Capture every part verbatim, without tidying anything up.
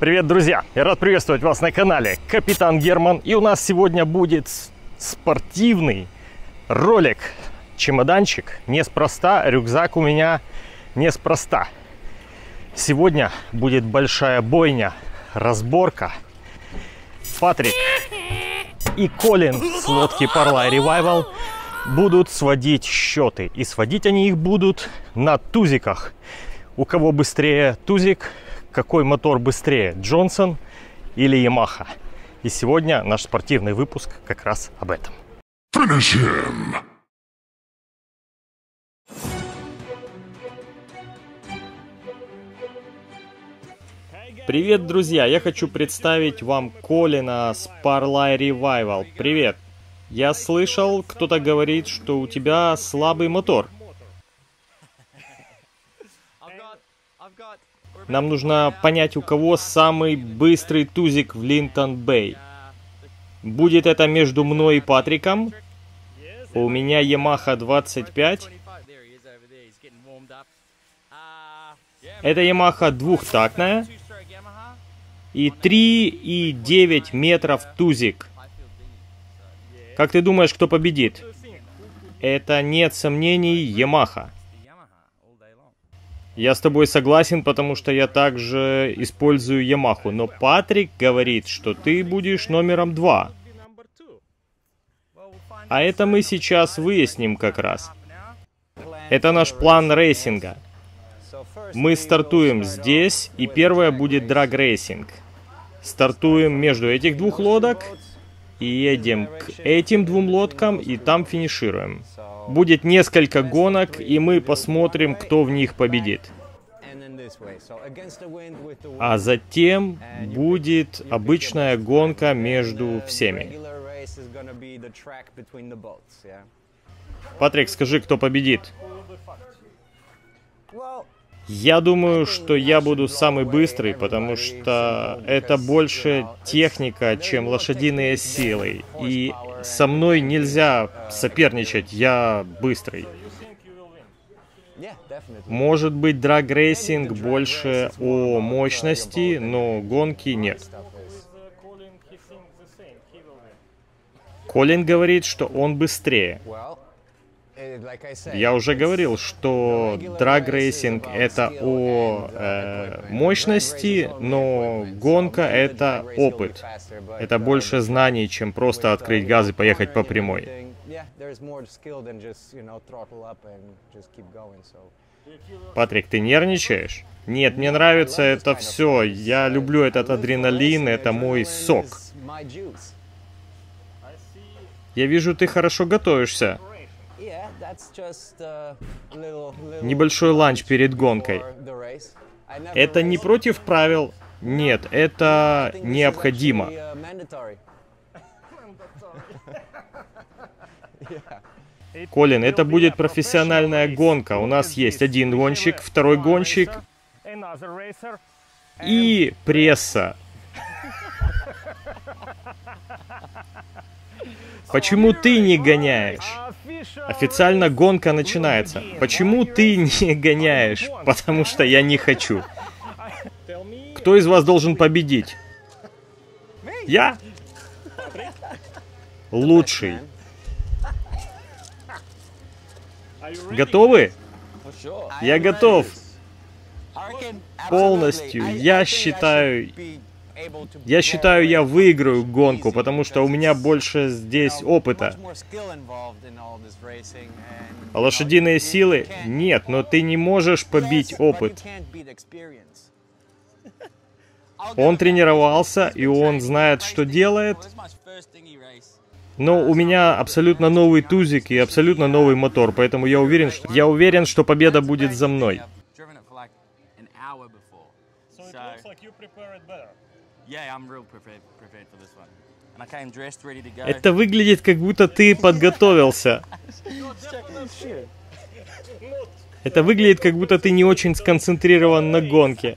Привет, друзья! Я рад приветствовать вас на канале Капитан Герман. И у нас сегодня будет спортивный ролик. Чемоданчик неспроста, рюкзак у меня неспроста. Сегодня будет большая бойня, разборка. Патрик и Колин с лодки Parlay Revival будут сводить счеты. И сводить они их будут на тузиках. У кого быстрее тузик, какой мотор быстрее, Джонсон или Ямаха. И сегодня наш спортивный выпуск как раз об этом. Finish him. Привет, друзья! Я хочу представить вам Колина с Parlay Revival. Привет! Я слышал, кто-то говорит, что у тебя слабый мотор. Нам нужно понять, у кого самый быстрый тузик в Линтон-Бэй. Будет это между мной и Патриком. У меня Ямаха двадцать пять. Это Ямаха двухтактная. И три и девять метров тузик. Как ты думаешь, кто победит? Это, нет сомнений, Ямаха. Я с тобой согласен, потому что я также использую Ямаху. Но Патрик говорит, что ты будешь номером два. А это мы сейчас выясним как раз. Это наш план рейсинга. Мы стартуем здесь, и первое будет драг-рейсинг. Стартуем между этих двух лодок и едем к этим двум лодкам, и там финишируем. Будет несколько гонок, и мы посмотрим, кто в них победит. А затем будет обычная гонка между всеми. Патрик, скажи, кто победит? Я думаю, что я буду самый быстрый, потому что это больше техника, чем лошадиные силы. И со мной нельзя соперничать, я быстрый. Может быть, драг-рейсинг больше о мощности, но гонки нет. Колин говорит, что он быстрее. Я уже говорил, что драг-рейсинг это о э, мощности, но гонка это опыт. Это больше знаний, чем просто открыть газ и поехать по прямой. Патрик, ты нервничаешь? Нет, мне нравится это все. Я люблю этот адреналин, это мой сок. Я вижу, ты хорошо готовишься. Небольшой ланч перед гонкой. Это не против правил. Нет, это необходимо. Колин, это будет профессиональная гонка. У нас есть один гонщик, второй гонщик и пресса. Почему ты не гоняешь? Официально гонка начинается. Почему ты не гоняешь? Потому что я не хочу. Кто из вас должен победить? Я? Лучший. Готовы? Я готов. Полностью. Я считаю... Я считаю, я выиграю гонку, потому что у меня больше здесь опыта. А лошадиные силы? Нет, но ты не можешь побить опыт. Он тренировался, и он знает, что делает. Но у меня абсолютно новый тузик и абсолютно новый мотор, поэтому я уверен, что, я уверен, что победа будет за мной. Это выглядит, как будто ты подготовился. Это выглядит, как будто ты не очень сконцентрирован на гонке.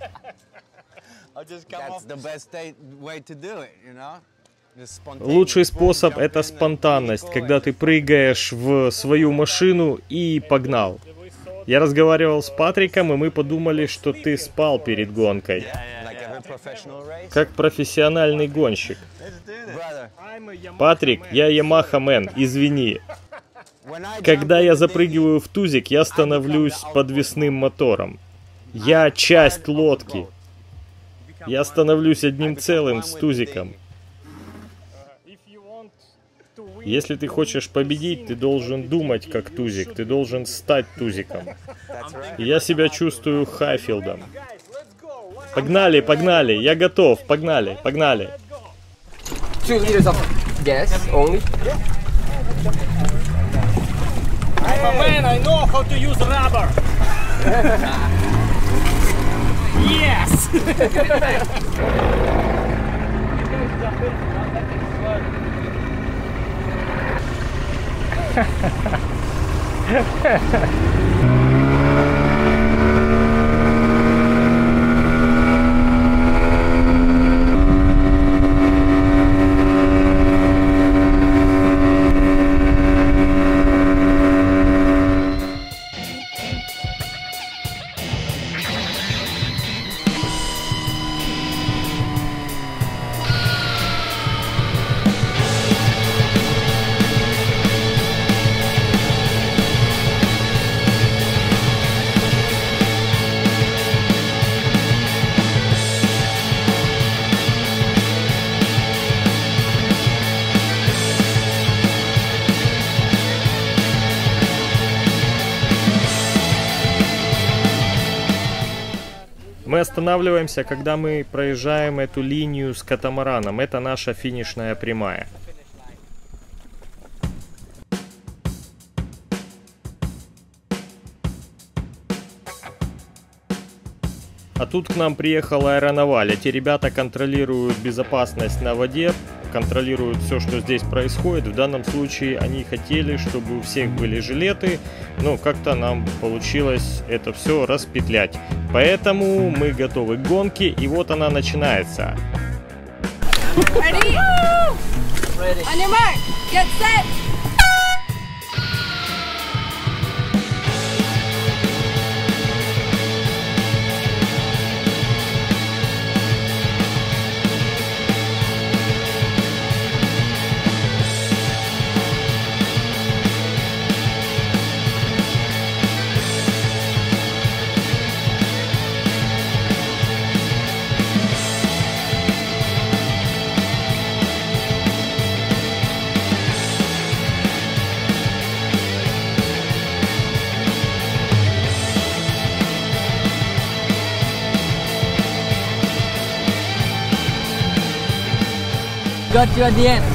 Лучший способ — это спонтанность, когда ты прыгаешь в свою машину и погнал. Я разговаривал с Патриком, и мы подумали, что ты спал перед гонкой. как профессиональный гонщик. Патрик, я Yamaha Man, извини. Когда я запрыгиваю в тузик, я становлюсь подвесным мотором. Я часть лодки. Я становлюсь одним целым с тузиком. Если ты хочешь победить, ты должен думать как тузик. Ты должен стать тузиком. И я себя чувствую Хайфилдом. Погнали, погнали, я готов, погнали, погнали. Two liters of gas only. I'm a man, I know how to use rubber. Yes! Мы останавливаемся, когда мы проезжаем эту линию с катамараном. Это наша финишная прямая. А тут к нам приехал Аэронаваль. Эти ребята контролируют безопасность на воде, контролируют все, что здесь происходит. В данном случае они хотели, чтобы у всех были жилеты, но как-то нам получилось это все распетлять. Поэтому мы готовы к гонке, и вот она начинается. Ready? Ready. On your mark, get set. Got you at the end.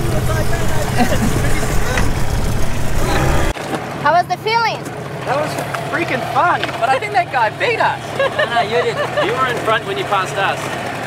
How was the feeling? That was freaking fun, but I think that guy beat us. No, no, you did. You were in front when you passed us.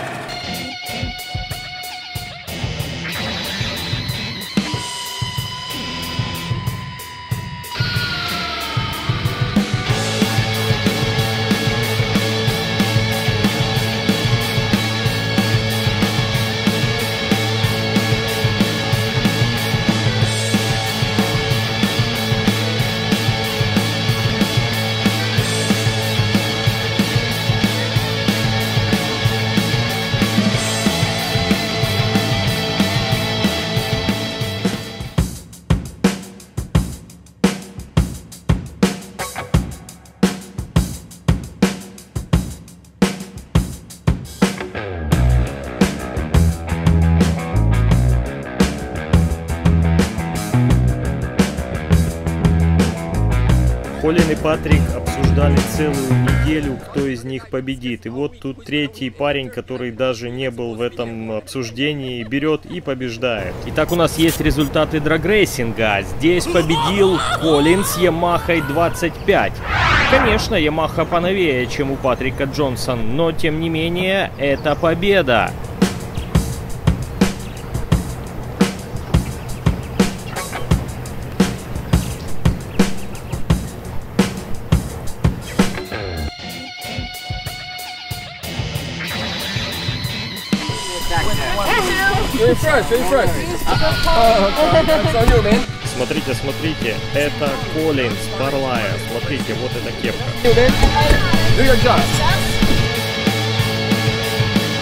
Колин и Патрик обсуждали целую неделю, кто из них победит. И вот тут третий парень, который даже не был в этом обсуждении, берет и побеждает. Итак, у нас есть результаты драгрейсинга. Здесь победил Колин с Ямахой двадцать пять. Конечно, Ямаха поновее, чем у Патрика Джонсона, но тем не менее, это победа. You're first, you're first. Oh, that's on you, man. Смотрите, смотрите, это Колин с Барлая. Смотрите, вот эта кепка. You, man. Do your job.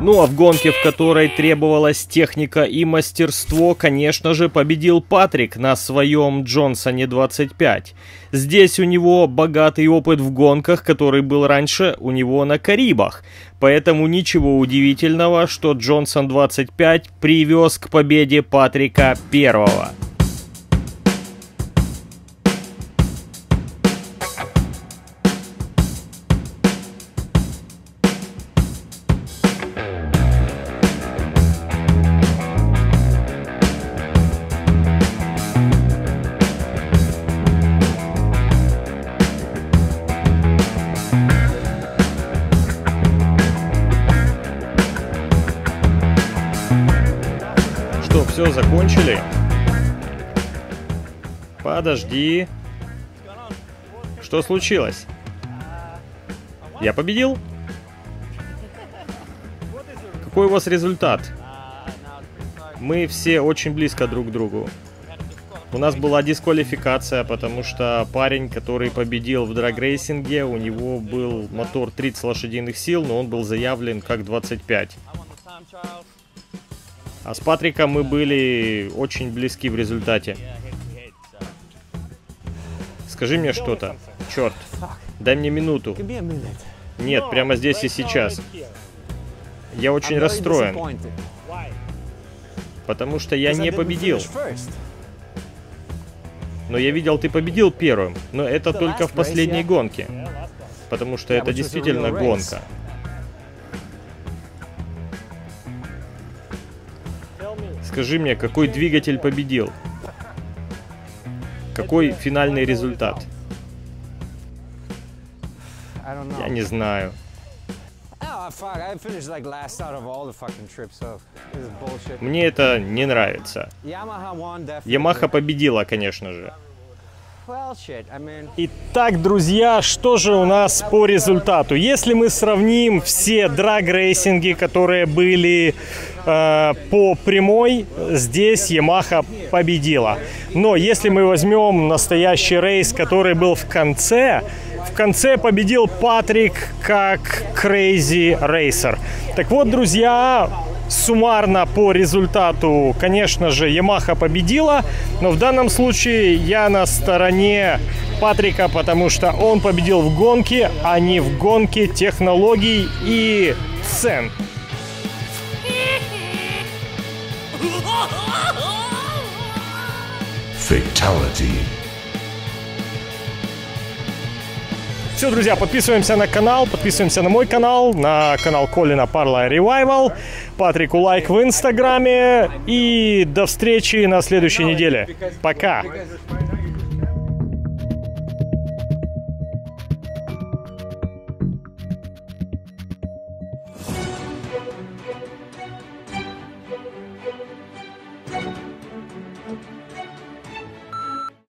Ну а в гонке, в которой требовалась техника и мастерство, конечно же, победил Патрик на своем Джонсоне двадцать пять. Здесь у него богатый опыт в гонках, который был раньше у него на Карибах. Поэтому ничего удивительного, что Джонсон двадцать пять привез к победе Патрика первого. Все, закончили? Подожди. Что случилось? Я победил? Какой у вас результат? Мы все очень близко друг к другу. У нас была дисквалификация, потому что парень, который победил в драг-рейсинге, у него был мотор тридцать лошадиных сил, но он был заявлен как двадцать пять. А с Патриком мы были очень близки в результате. Скажи мне что-то. Черт. Дай мне минуту. Нет, прямо здесь и сейчас. Я очень расстроен. Потому что я не победил. Но я видел, ты победил первым. Но это только в последней гонке. Потому что это действительно гонка. Скажи мне, какой двигатель победил? Какой финальный результат? Я не знаю. Мне это не нравится. Ямаха победила, конечно же. Итак, друзья, что же у нас по результату? Если мы сравним все драг-рейсинги, которые были э, по прямой, здесь Ямаха победила. Но если мы возьмем настоящий рейс, который был в конце, в конце победил Патрик как Crazy Racer. Так вот, друзья, суммарно по результату, конечно же, Ямаха победила, но в данном случае я на стороне Патрика, потому что он победил в гонке, а не в гонке технологий и цен. Fatality. Все, друзья, подписываемся на канал, подписываемся на мой канал, на канал Колина Парла Ревайвал, Патрику лайк в инстаграме и до встречи на следующей неделе. Пока! Thank you.